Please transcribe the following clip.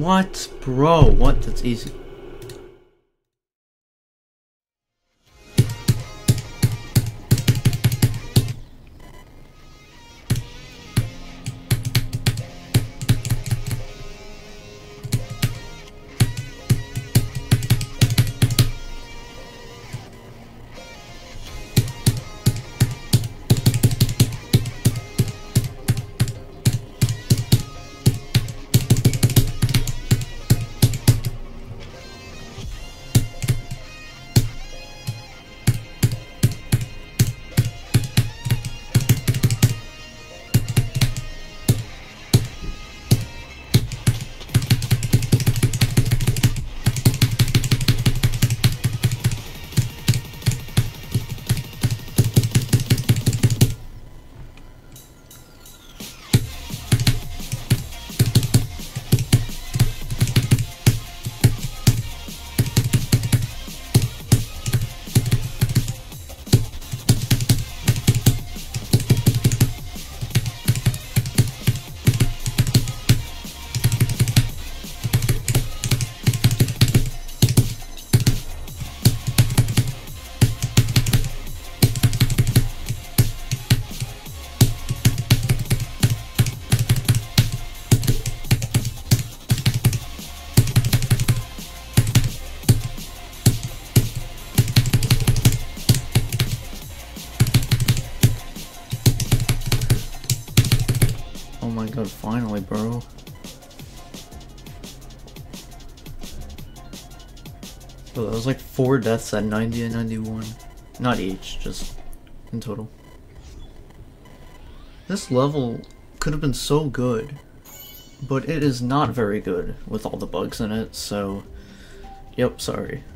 What? Bro, what? That's easy. Oh my god, finally, bro. Bro, that was like 4 deaths at 90 and 91. Not each, just in total. This level could have been so good, but it is not very good with all the bugs in it, so... Yep, sorry.